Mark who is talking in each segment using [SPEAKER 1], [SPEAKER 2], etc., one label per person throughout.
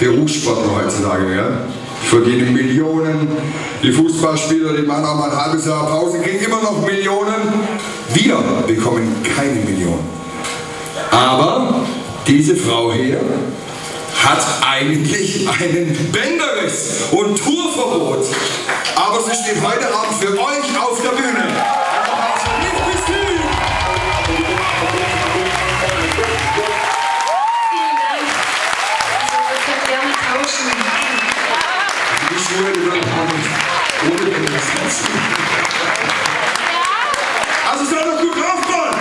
[SPEAKER 1] Berufssportler heutzutage, ja? Die verdienen Millionen. Die Fußballspieler, die machen auch mal ein halbes Jahr Pause, kriegen immer noch Millionen. Wir bekommen keine Millionen. Aber diese Frau hier hat eigentlich einen Bänderriss und Tourverbot. Aber sie steht heute Abend für euch auf der Bühne. Also seid doch gut drauf, Mann!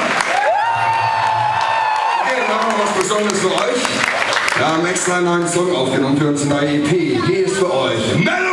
[SPEAKER 1] Okay, dann haben wir was Besonderes für euch. Wir haben extra einen neuen Song aufgenommen für unsere neue EP. Hier ist für euch Melody!